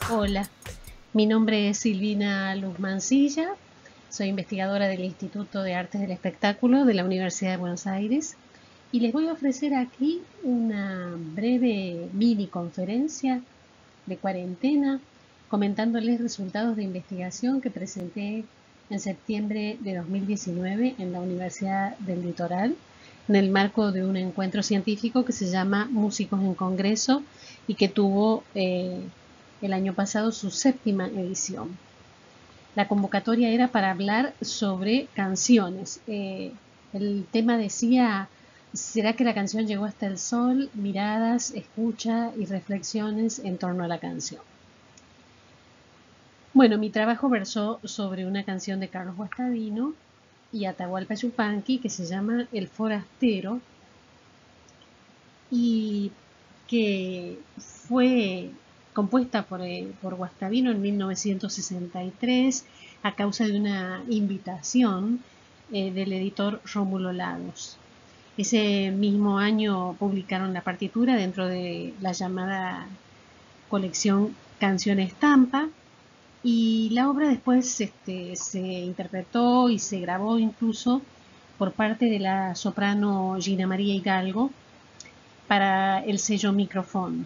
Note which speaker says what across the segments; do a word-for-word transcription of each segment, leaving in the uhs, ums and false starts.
Speaker 1: Hola, mi nombre es Silvina Luz Mancilla, soy investigadora del Instituto de Artes del Espectáculo de la Universidad de Buenos Aires y les voy a ofrecer aquí una breve mini conferencia de cuarentena comentándoles resultados de investigación que presenté en septiembre de dos mil diecinueve en la Universidad del Litoral en el marco de un encuentro científico que se llama Músicos en Congreso y que tuvo eh, el año pasado su séptima edición. La convocatoria era para hablar sobre canciones. Eh, el tema decía, ¿será que la canción llegó hasta el sol? Miradas, escucha y reflexiones en torno a la canción. Bueno, mi trabajo versó sobre una canción de Carlos Guastavino y Atahualpa Yupanqui que se llama El Forastero y que fue compuesta por, eh, por Guastavino en mil novecientos sesenta y tres a causa de una invitación eh, del editor Rómulo Lagos. Ese mismo año publicaron la partitura dentro de la llamada colección Canción Estampa y la obra después este, se interpretó y se grabó incluso por parte de la soprano Gina María Hidalgo para el sello Microfón.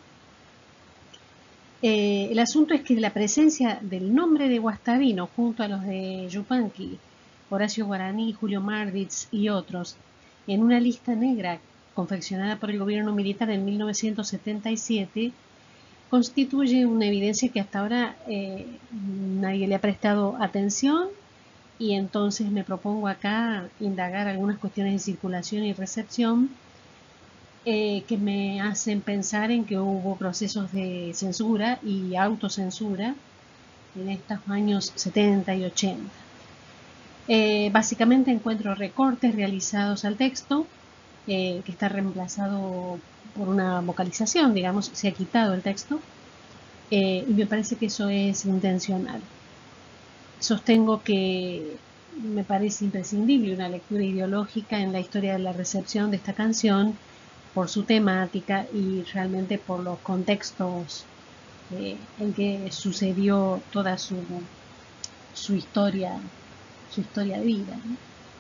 Speaker 1: Eh, el asunto es que la presencia del nombre de Guastavino junto a los de Yupanqui, Horacio Guaraní, Julio Marditz y otros en una lista negra confeccionada por el gobierno militar en mil novecientos setenta y siete constituye una evidencia que hasta ahora eh, nadie le ha prestado atención y entonces me propongo acá indagar algunas cuestiones de circulación y recepción Eh, que me hacen pensar en que hubo procesos de censura y autocensura en estos años setenta y ochenta. Eh, básicamente encuentro recortes realizados al texto, eh, que está reemplazado por una vocalización, digamos, se ha quitado el texto, eh, y me parece que eso es intencional. Sostengo que me parece imprescindible una lectura ideológica en la historia de la recepción de esta canción, por su temática y realmente por los contextos eh, en que sucedió toda su, su historia, su historia de vida, ¿no?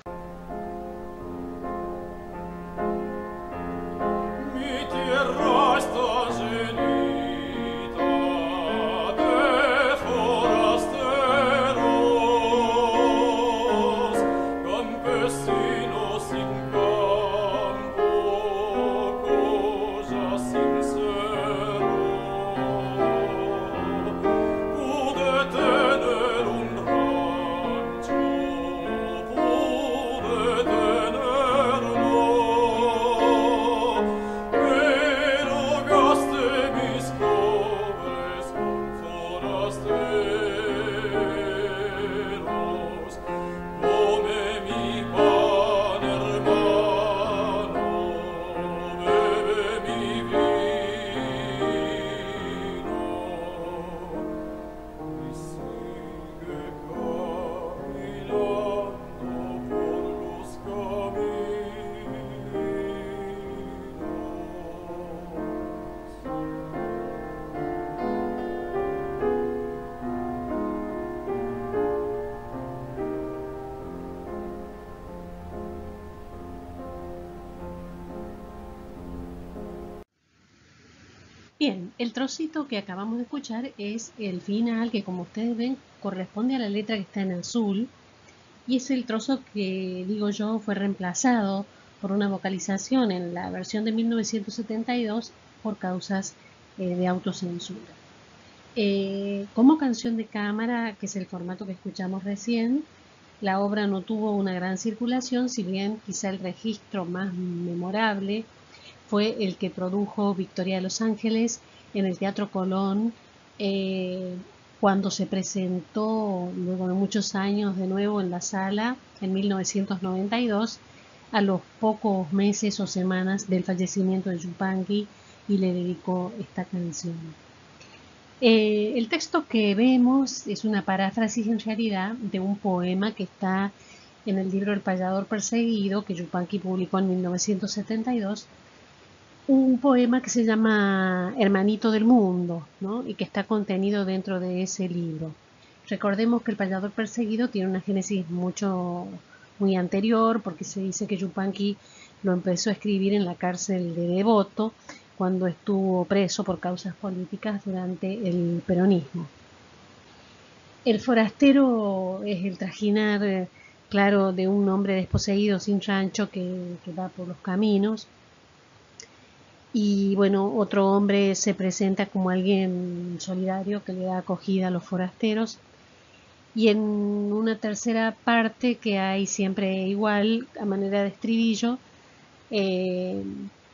Speaker 2: Mi tierra está llenita de forasteros, campesinos sin campo, collas sin cero. Pude tener un rancho, pude tenerlo, pero gasté mis cobres con forasteros. Come mi pan, hermano, bebe mi vino y sigue caminando por los caminos.
Speaker 1: Bien, el trocito que acabamos de escuchar es el final que, como ustedes ven, corresponde a la letra que está en azul y es el trozo que, digo yo, fue reemplazado por una vocalización en la versión de mil novecientos setenta y dos por causas eh, de autocensura. Eh, como canción de cámara, que es el formato que escuchamos recién, la obra no tuvo una gran circulación, si bien quizá el registro más memorable fue el que produjo Victoria de Los Ángeles en el Teatro Colón, eh, cuando se presentó luego de muchos años de nuevo en la sala en mil novecientos noventa y dos, a los pocos meses o semanas del fallecimiento de Yupanqui, y le dedicó esta canción. Eh, el texto que vemos es una paráfrasis en realidad de un poema que está en el libro El payador perseguido, que Yupanqui publicó en mil novecientos setenta y dos, un poema que se llama Hermanito del Mundo, ¿no? Y que está contenido dentro de ese libro. Recordemos que el payador perseguido tiene una génesis mucho, muy anterior, porque se dice que Yupanqui lo empezó a escribir en la cárcel de Devoto, cuando estuvo preso por causas políticas durante el peronismo. El forastero es el trajinar, eh, claro, de un hombre desposeído sin rancho que, que va por los caminos. Y bueno, otro hombre se presenta como alguien solidario que le da acogida a los forasteros. Y en una tercera parte que hay siempre igual, a manera de estribillo, eh,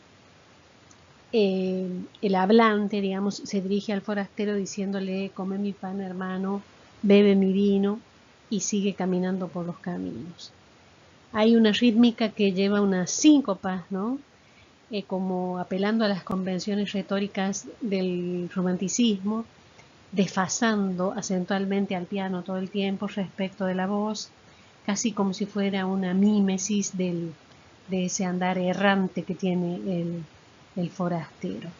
Speaker 1: eh, el hablante, digamos, se dirige al forastero diciéndole: come mi pan, hermano, bebe mi vino, y sigue caminando por los caminos. Hay una rítmica que lleva unas síncopas, ¿no? Eh, como apelando a las convenciones retóricas del romanticismo, desfasando acentualmente al piano todo el tiempo respecto de la voz, casi como si fuera una mímesis del, de ese andar errante que tiene el, el forastero.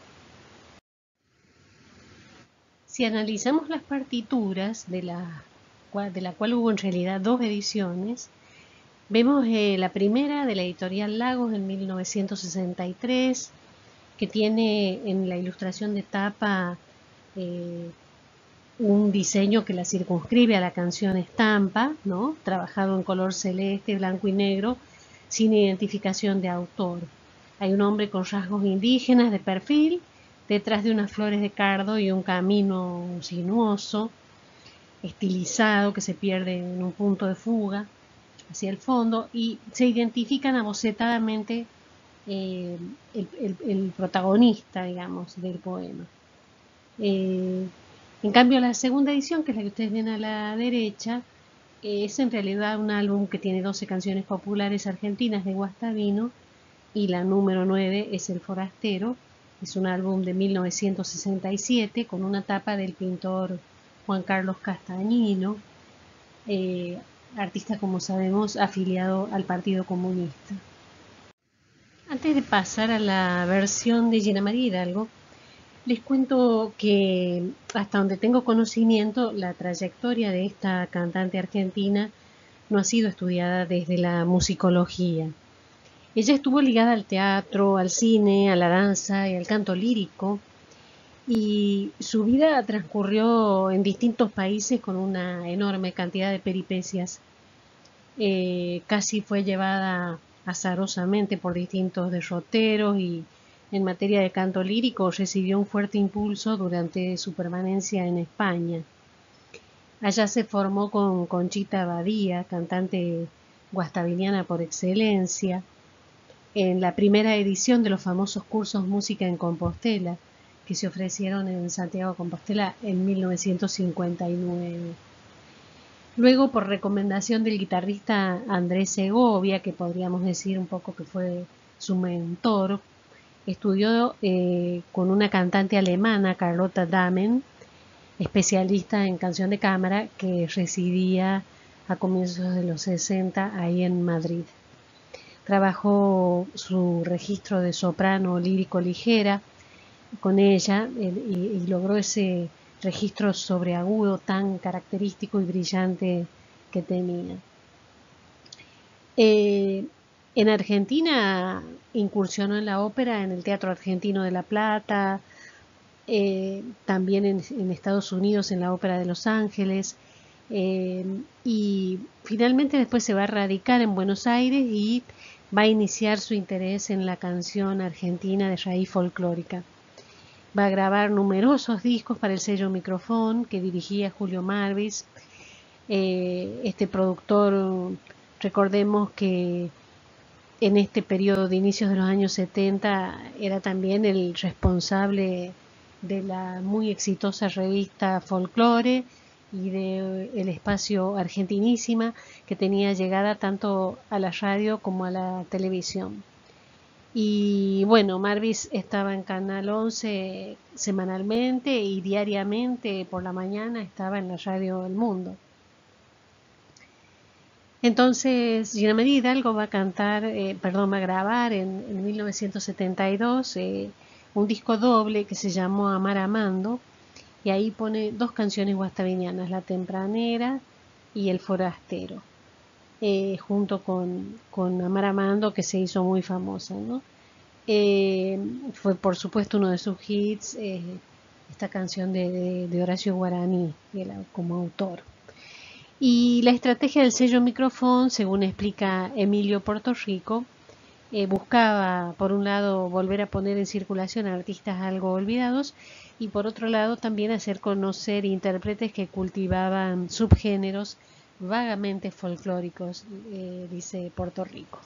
Speaker 1: Si analizamos las partituras, de la, de la cual hubo en realidad dos ediciones, vemos eh, la primera de la editorial Lagos en mil novecientos sesenta y tres, que tiene en la ilustración de tapa eh, un diseño que la circunscribe a la canción estampa, ¿no? Trabajado en color celeste, blanco y negro, sin identificación de autor. Hay un hombre con rasgos indígenas de perfil, detrás de unas flores de cardo y un camino sinuoso, estilizado, que se pierde en un punto de fuga hacia el fondo, y se identifican abocetadamente eh, el, el, el protagonista, digamos, del poema. Eh, en cambio, la segunda edición, que es la que ustedes ven a la derecha, es en realidad un álbum que tiene doce canciones populares argentinas de Guastavino, y la número nueve es El Forastero. Es un álbum de mil novecientos sesenta y siete con una tapa del pintor Juan Carlos Castañino, eh, artista, como sabemos, afiliado al Partido Comunista. Antes de pasar a la versión de Gina María Hidalgo, les cuento que, hasta donde tengo conocimiento, la trayectoria de esta cantante argentina no ha sido estudiada desde la musicología. Ella estuvo ligada al teatro, al cine, a la danza y al canto lírico, y su vida transcurrió en distintos países con una enorme cantidad de peripecias. Eh, casi fue llevada azarosamente por distintos derroteros, y en materia de canto lírico recibió un fuerte impulso durante su permanencia en España. Allá se formó con Conchita Badía, cantante guastaviniana por excelencia, en la primera edición de los famosos cursos Música en Compostela, que se ofrecieron en Santiago de Compostela en mil novecientos cincuenta y nueve. Luego, por recomendación del guitarrista Andrés Segovia, que podríamos decir un poco que fue su mentor, estudió eh, con una cantante alemana, Carlotta Dahmen, especialista en canción de cámara, que residía a comienzos de los sesenta ahí en Madrid. Trabajó su registro de soprano lírico ligera con ella, eh, y, y logró ese registro sobreagudo tan característico y brillante que tenía. Eh, en Argentina incursionó en la ópera en el Teatro Argentino de La Plata, eh, también en, en Estados Unidos en la Ópera de Los Ángeles, eh, y finalmente después se va a radicar en Buenos Aires y va a iniciar su interés en la canción argentina de raíz folclórica. Va a grabar numerosos discos para el sello Microfón, que dirigía Julio Marvis. Eh, este productor, recordemos que en este periodo de inicios de los años setenta era también el responsable de la muy exitosa revista Folklore y de El Espacio Argentinísima, que tenía llegada tanto a la radio como a la televisión. Y bueno, Marvis estaba en Canal once semanalmente, y diariamente por la mañana estaba en la radio El Mundo. Entonces, Gina María Hidalgo va a cantar, eh, perdón, va a grabar en, en mil novecientos setenta y dos eh, un disco doble que se llamó Amar Amando, y ahí pone dos canciones guastavinianas, La Tempranera y El Forastero, eh, junto con, con Amar Amando, que se hizo muy famosa, ¿no? Eh, fue por supuesto uno de sus hits, eh, esta canción de, de, de Horacio Guaraní, como autor. Y la estrategia del sello Microfón, según explica Emilio Portorrico, eh, buscaba, por un lado, volver a poner en circulación a artistas algo olvidados y, por otro lado, también hacer conocer intérpretes que cultivaban subgéneros vagamente folclóricos, eh, dice Portorrico.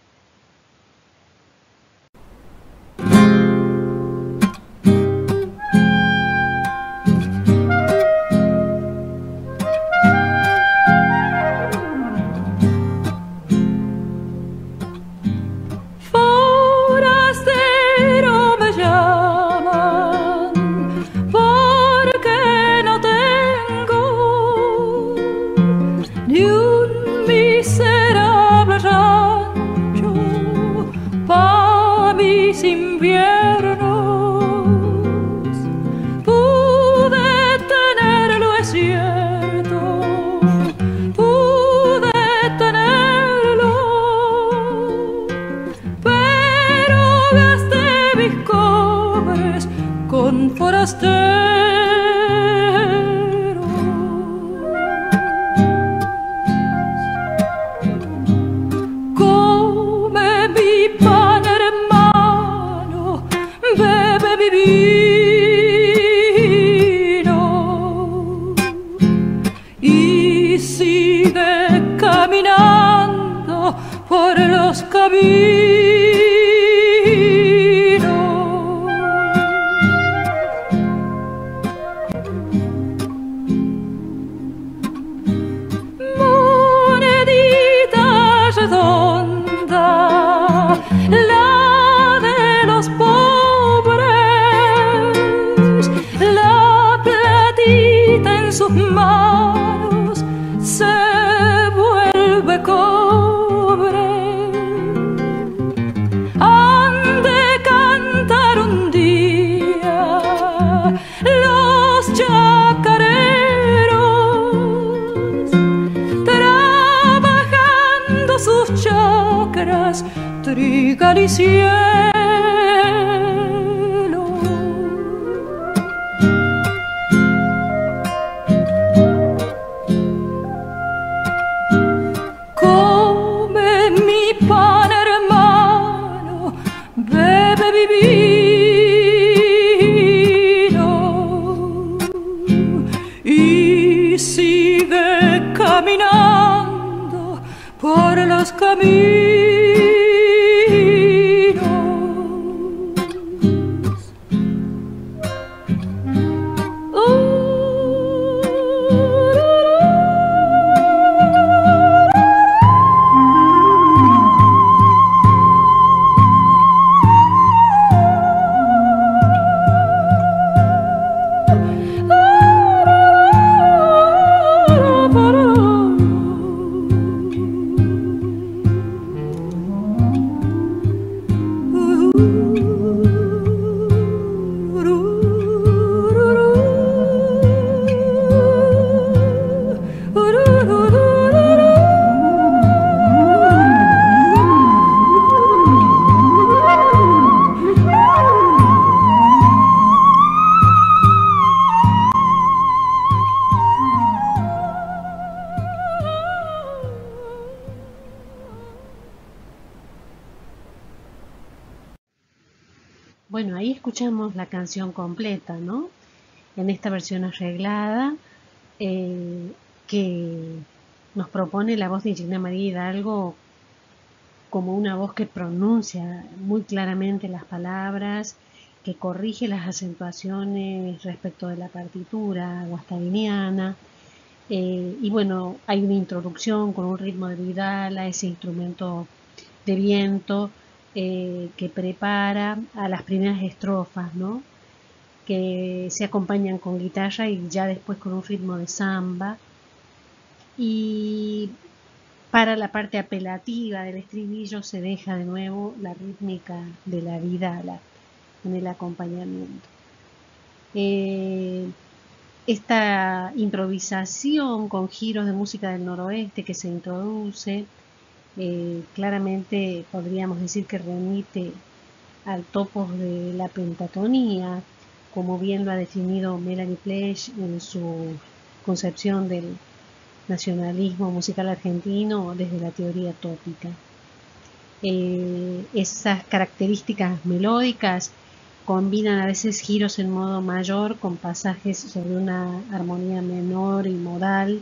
Speaker 1: Bueno, ahí escuchamos la canción completa, ¿no? En esta versión arreglada eh, que nos propone la voz de Gina María Hidalgo como una voz que pronuncia muy claramente las palabras, que corrige las acentuaciones respecto de la partitura guastaviniana. Eh, y bueno, hay una introducción con un ritmo de Vidal a ese instrumento de viento eh, que prepara a las primeras estrofas, ¿no? Que se acompañan con guitarra y ya después con un ritmo de samba. Y Para la parte apelativa del estribillo se deja de nuevo la rítmica de la vidala en el acompañamiento. Eh, esta improvisación con giros de música del noroeste que se introduce, eh, claramente podríamos decir que remite al topos de la pentatonía, como bien lo ha definido Melanie Plech en su concepción del nacionalismo musical argentino desde la teoría tópica. Eh, esas características melódicas combinan a veces giros en modo mayor con pasajes sobre una armonía menor y modal.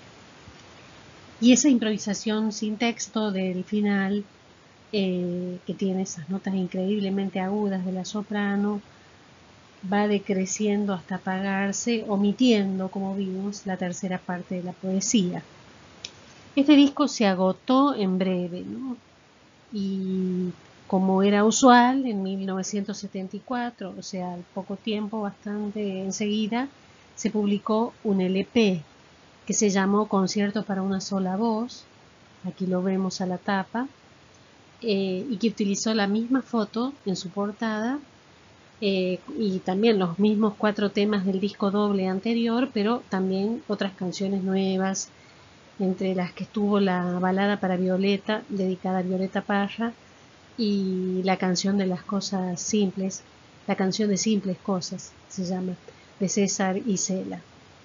Speaker 1: Y esa improvisación sin texto del final, eh, que tiene esas notas increíblemente agudas de la soprano, va decreciendo hasta apagarse, omitiendo, como vimos, la tercera parte de la poesía. Este disco se agotó en breve, ¿no? Y como era usual, en mil novecientos setenta y cuatro, o sea, al poco tiempo, bastante enseguida, se publicó un L P que se llamó Conciertos para una sola voz, aquí lo vemos a la tapa, eh, y que utilizó la misma foto en su portada, eh, y también los mismos cuatro temas del disco doble anterior, pero también otras canciones nuevas, entre las que estuvo la balada para Violeta, dedicada a Violeta Parra, y la canción de las cosas simples, la canción de simples cosas, se llama, de César Isela.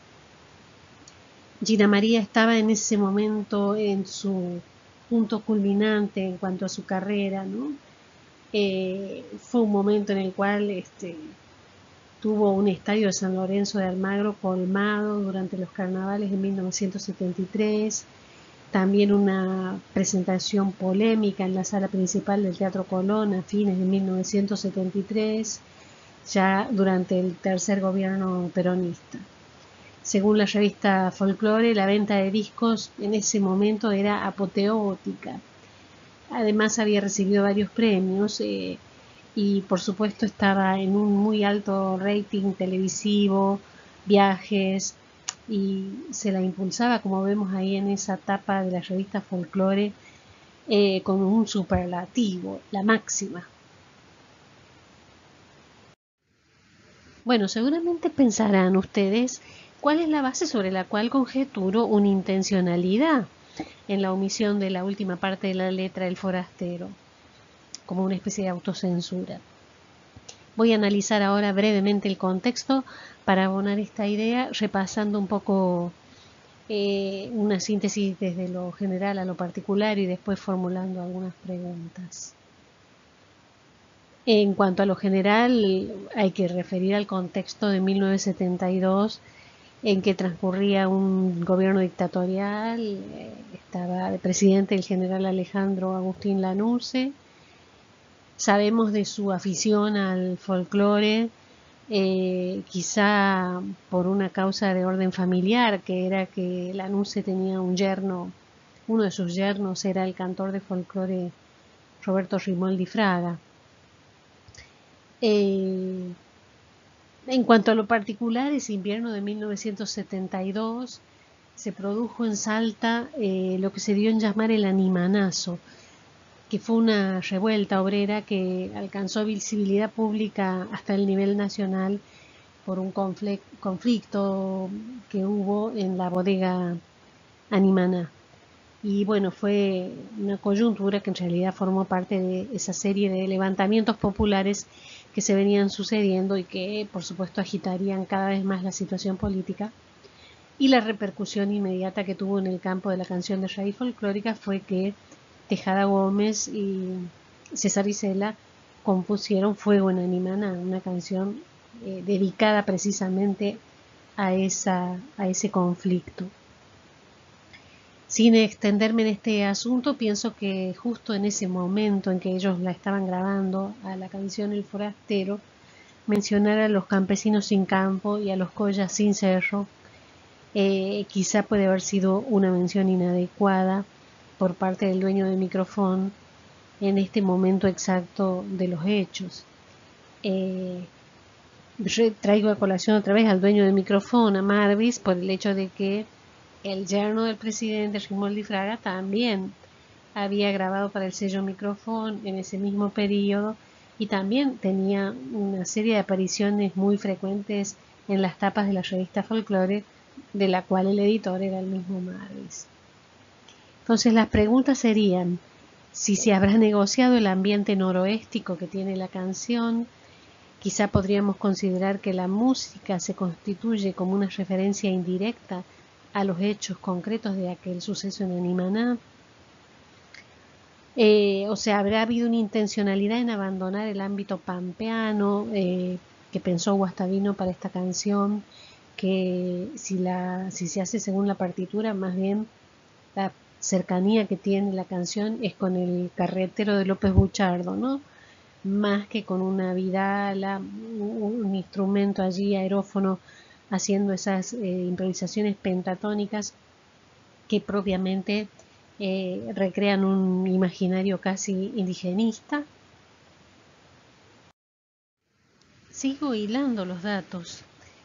Speaker 1: Gina María estaba en ese momento en su punto culminante en cuanto a su carrera, ¿no? Eh, fue un momento en el cual este, tuvo un estadio de San Lorenzo de Almagro colmado durante los carnavales de mil novecientos setenta y tres, también una presentación polémica en la sala principal del Teatro Colón a fines de mil novecientos setenta y tres, ya durante el tercer gobierno peronista. Según la revista Folklore, la venta de discos en ese momento era apoteótica. Además había recibido varios premios eh, y por supuesto estaba en un muy alto rating televisivo, viajes, y se la impulsaba, como vemos ahí en esa tapa de la revista Folklore, eh, con un superlativo, la máxima. Bueno, seguramente pensarán ustedes cuál es la base sobre la cual conjeturo una intencionalidad en la omisión de la última parte de la letra del forastero, como una especie de autocensura. Voy a analizar ahora brevemente el contexto para abonar esta idea, repasando un poco eh, una síntesis desde lo general a lo particular y después formulando algunas preguntas. En cuanto a lo general, hay que referir al contexto de mil novecientos setenta y dos, en que transcurría un gobierno dictatorial, eh, estaba de presidente el general Alejandro Agustín Lanusse. Sabemos de su afición al folclore, eh, quizá por una causa de orden familiar, que era que Lanusse tenía un yerno, uno de sus yernos era el cantor de folclore Roberto Rimoldi Fraga. Eh, en cuanto a lo particular, ese invierno de mil novecientos setenta y dos se produjo en Salta eh, lo que se dio en llamar el animanazo, que fue una revuelta obrera que alcanzó visibilidad pública hasta el nivel nacional por un conflicto que hubo en la bodega Animaná. Y bueno, fue una coyuntura que en realidad formó parte de esa serie de levantamientos populares que se venían sucediendo y que por supuesto agitarían cada vez más la situación política. Y la repercusión inmediata que tuvo en el campo de la canción de raíz folclórica fue que Tejada Gómez y César Isela compusieron Fuego en Animaná, una canción eh, dedicada precisamente a, esa, a ese conflicto. Sin extenderme en este asunto, pienso que justo en ese momento en que ellos la estaban grabando a la canción El Forastero, mencionar a los campesinos sin campo y a los collas sin cerro, eh, quizá puede haber sido una mención inadecuada por parte del dueño de micrófono en este momento exacto de los hechos. Eh, traigo a colación otra vez al dueño de micrófono, a Marvis, por el hecho de que el yerno del presidente Rimoldi Fraga también había grabado para el sello Microfón en ese mismo periodo y también tenía una serie de apariciones muy frecuentes en las tapas de la revista Folklore, de la cual el editor era el mismo Marvis. Entonces las preguntas serían si se habrá negociado el ambiente noroéstico que tiene la canción. Quizá podríamos considerar que la música se constituye como una referencia indirecta a los hechos concretos de aquel suceso en Animaná. Eh, o sea, habrá habido una intencionalidad en abandonar el ámbito pampeano eh, que pensó Guastavino para esta canción, que si, la, si se hace según la partitura, más bien la cercanía que tiene la canción es con el carretero de López Buchardo, ¿no? Más que con una vidala, un, un instrumento allí, aerófono, haciendo esas eh, improvisaciones pentatónicas que propiamente eh, recrean un imaginario casi indigenista. Sigo hilando los datos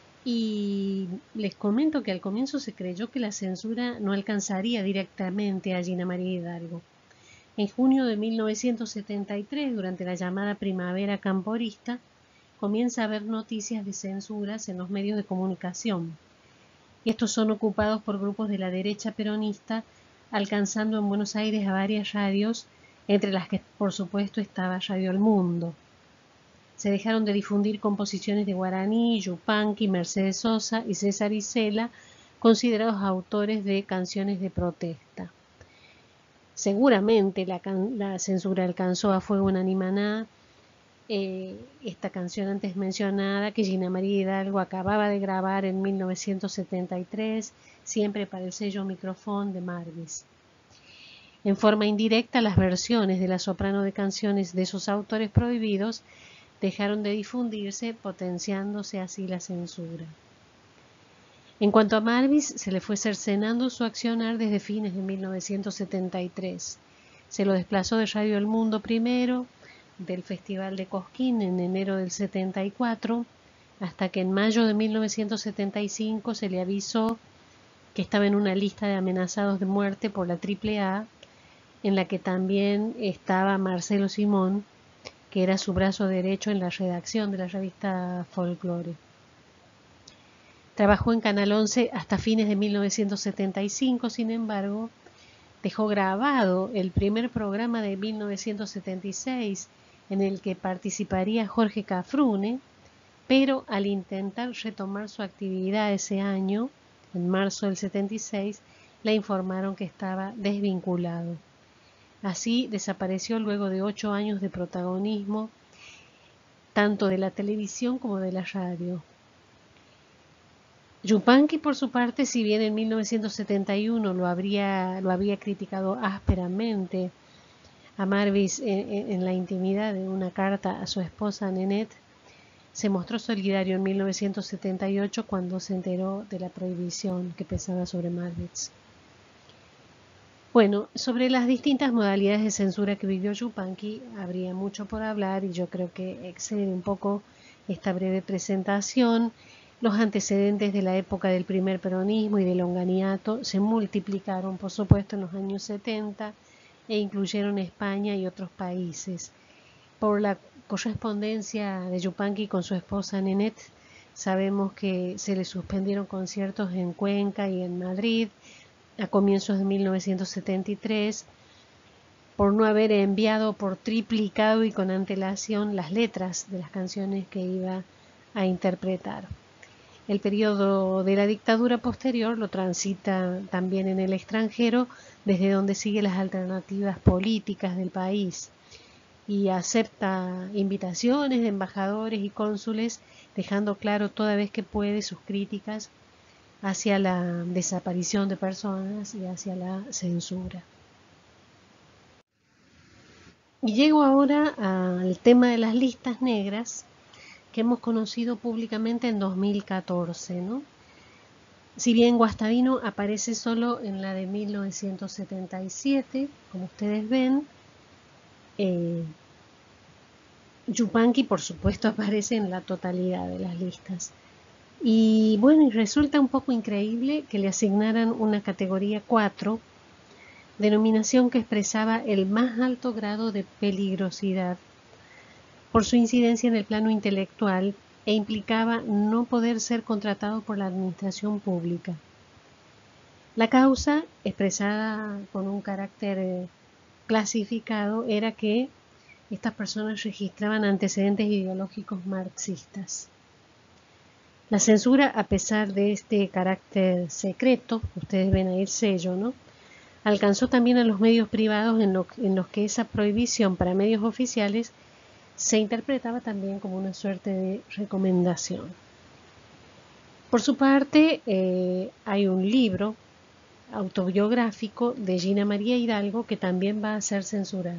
Speaker 1: y les comento que al comienzo se creyó que la censura no alcanzaría directamente a Gina María Hidalgo. En junio de mil novecientos setenta y tres, durante la llamada primavera camporista, comienza a haber noticias de censuras en los medios de comunicación. Y estos son ocupados por grupos de la derecha peronista, alcanzando en Buenos Aires a varias radios, entre las que por supuesto estaba Radio El Mundo. Se dejaron de difundir composiciones de Guaraní, Yupanqui, Mercedes Sosa y César Isela, considerados autores de canciones de protesta. Seguramente la, la censura alcanzó a fuego en Animaná, eh, esta canción antes mencionada que Gina María Hidalgo acababa de grabar en mil novecientos setenta y tres, siempre para el sello Microfón de Marvis. En forma indirecta, las versiones de la soprano de canciones de esos autores prohibidos dejaron de difundirse, potenciándose así la censura. En cuanto a Marvis, se le fue cercenando su accionar desde fines de mil novecientos setenta y tres. Se lo desplazó de Radio El Mundo primero, del Festival de Cosquín en enero del setenta y cuatro, hasta que en mayo de mil novecientos setenta y cinco se le avisó que estaba en una lista de amenazados de muerte por la triple A, en la que también estaba Marcelo Simón, que era su brazo derecho en la redacción de la revista Folklore. Trabajó en Canal once hasta fines de mil novecientos setenta y cinco, sin embargo, dejó grabado el primer programa de mil novecientos setenta y seis en el que participaría Jorge Cafrune, pero al intentar retomar su actividad ese año, en marzo del setenta y seis, le informaron que estaba desvinculado. Así desapareció luego de ocho años de protagonismo, tanto de la televisión como de la radio. Yupanqui, por su parte, si bien en mil novecientos setenta y uno lo, habría, lo había criticado ásperamente a Marvis en, en la intimidad de una carta a su esposa Nenette, se mostró solidario en mil novecientos setenta y ocho cuando se enteró de la prohibición que pesaba sobre Marvis. Bueno, sobre las distintas modalidades de censura que vivió Yupanqui habría mucho por hablar y yo creo que excede un poco esta breve presentación. Los antecedentes de la época del primer peronismo y del longaniato se multiplicaron, por supuesto, en los años setenta e incluyeron España y otros países. Por la correspondencia de Yupanqui con su esposa Nenette, sabemos que se le suspendieron conciertos en Cuenca y en Madrid a comienzos de mil novecientos setenta y tres por no haber enviado por triplicado y con antelación las letras de las canciones que iba a interpretar. El periodo de la dictadura posterior lo transita también en el extranjero, desde donde sigue las alternativas políticas del país y acepta invitaciones de embajadores y cónsules, dejando claro toda vez que puede sus críticas hacia la desaparición de personas y hacia la censura. Y llego ahora al tema de las listas negras que hemos conocido públicamente en dos mil catorce, ¿no? Si bien Guastavino aparece solo en la de mil novecientos setenta y siete, como ustedes ven, eh, Yupanqui por supuesto aparece en la totalidad de las listas. Y bueno, y resulta un poco increíble que le asignaran una categoría cuatro, denominación que expresaba el más alto grado de peligrosidad por su incidencia en el plano intelectual e implicaba no poder ser contratado por la administración pública. La causa, expresada con un carácter eh, clasificado, era que estas personas registraban antecedentes ideológicos marxistas. La censura, a pesar de este carácter secreto, ustedes ven ahí el sello, ¿no?, alcanzó también a los medios privados en, lo, en los que esa prohibición para medios oficiales se interpretaba también como una suerte de recomendación. Por su parte, eh, hay un libro autobiográfico de Gina María Hidalgo que también va a ser censurado.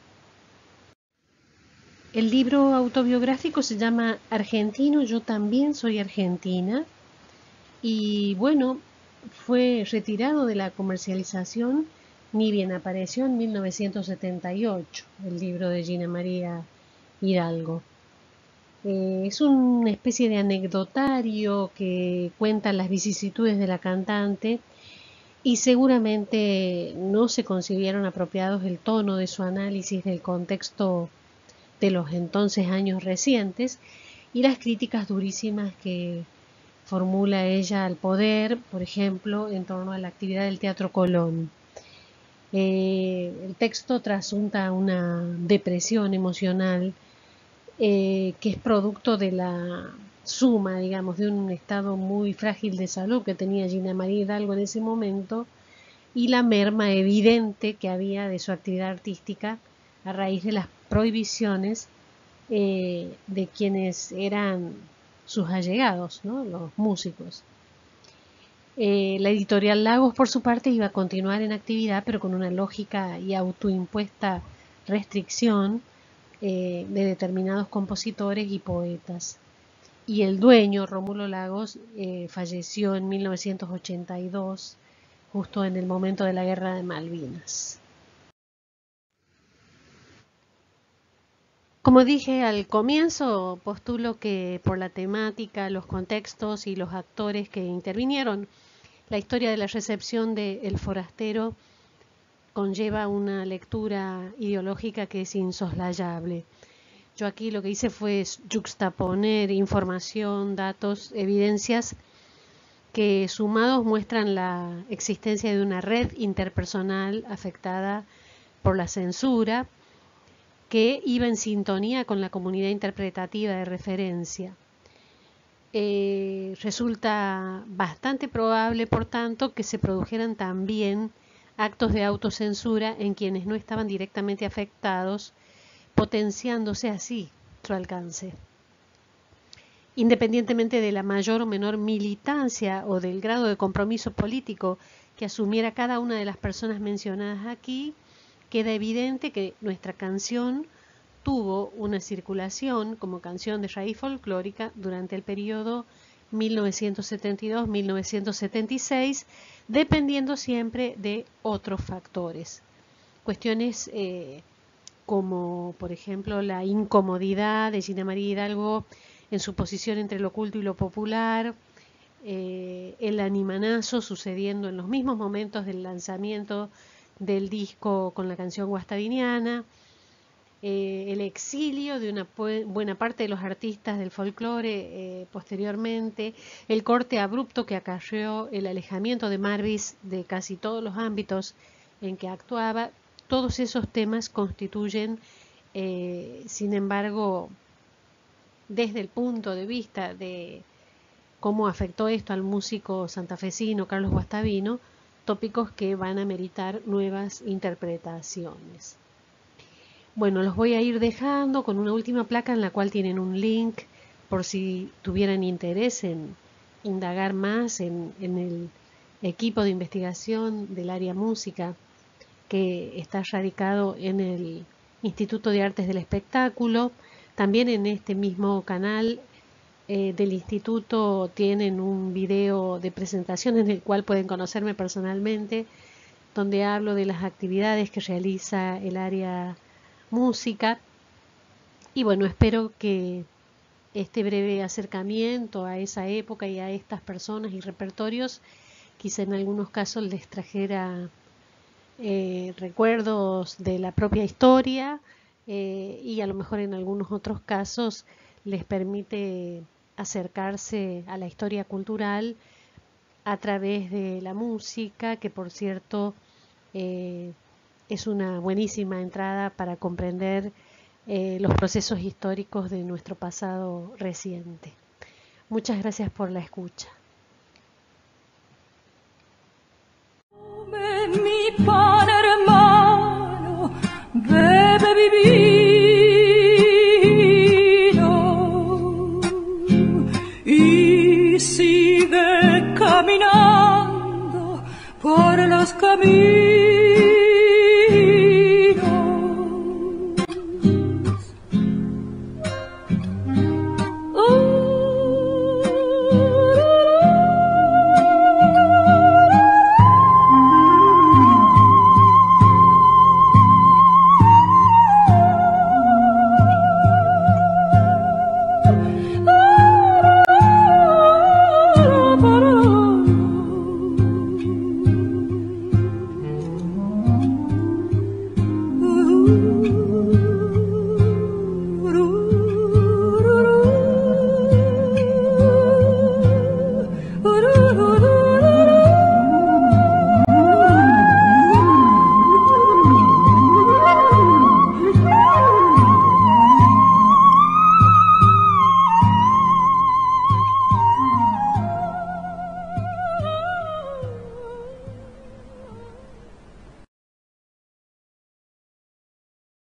Speaker 1: El libro autobiográfico se llama Argentino, yo también soy argentina, y bueno, fue retirado de la comercialización, ni bien apareció en mil novecientos setenta y ocho, el libro de Gina María Hidalgo. Eh, es una especie de anecdotario que cuenta las vicisitudes de la cantante y seguramente no se concibieron apropiados el tono de su análisis del contexto de los entonces años recientes y las críticas durísimas que formula ella al poder, por ejemplo, en torno a la actividad del Teatro Colón. Eh, el texto trasunta una depresión emocional eh, que es producto de la suma, digamos, de un estado muy frágil de salud que tenía Gina María Hidalgo en ese momento y la merma evidente que había de su actividad artística a raíz de las prohibiciones eh, de quienes eran sus allegados, ¿no?, los músicos. Eh, la editorial Lagos, por su parte, iba a continuar en actividad, pero con una lógica y autoimpuesta restricción eh, de determinados compositores y poetas. Y el dueño, Rómulo Lagos, eh, falleció en mil novecientos ochenta y dos, justo en el momento de la Guerra de Malvinas. Como dije al comienzo, postulo que por la temática, los contextos y los actores que intervinieron, la historia de la recepción de El Forastero conlleva una lectura ideológica que es insoslayable. Yo aquí lo que hice fue juxtaponer información, datos, evidencias que sumados muestran la existencia de una red interpersonal afectada por la censura, que iba en sintonía con la comunidad interpretativa de referencia. Eh, resulta bastante probable, por tanto, que se produjeran también actos de autocensura en quienes no estaban directamente afectados, potenciándose así su alcance. Independientemente de la mayor o menor militancia o del grado de compromiso político que asumiera cada una de las personas mencionadas aquí, queda evidente que nuestra canción tuvo una circulación como canción de raíz folclórica durante el periodo mil novecientos setenta y dos a mil novecientos setenta y seis, dependiendo siempre de otros factores. Cuestiones eh, como, por ejemplo, la incomodidad de Gina María Hidalgo en su posición entre lo oculto y lo popular, eh, el animanazo sucediendo en los mismos momentos del lanzamiento del disco con la canción guastaviniana, eh, el exilio de una buena parte de los artistas del folclore eh, posteriormente, el corte abrupto que acarreó el alejamiento de Marvis de casi todos los ámbitos en que actuaba. Todos esos temas constituyen, eh, sin embargo, desde el punto de vista de cómo afectó esto al músico santafesino Carlos Guastavino, tópicos que van a meritar nuevas interpretaciones. Bueno, los voy a ir dejando con una última placa en la cual tienen un link por si tuvieran interés en indagar más en, en el equipo de investigación del área música que está radicado en el Instituto de Artes del Espectáculo. También en este mismo canal eh, del instituto tienen un video de presentación en el cual pueden conocerme personalmente, donde hablo de las actividades que realiza el área música. Y bueno, espero que este breve acercamiento a esa época y a estas personas y repertorios, quizá en algunos casos les trajera eh, recuerdos de la propia historia eh, y a lo mejor en algunos otros casos les permite acercarse a la historia cultural a través de la música, que por cierto eh, es una buenísima entrada para comprender eh, los procesos históricos de nuestro pasado reciente. Muchas gracias por la escucha.
Speaker 3: Mi pan hermano, bebe mi vino y sigue caminando por los caminos. Ooh.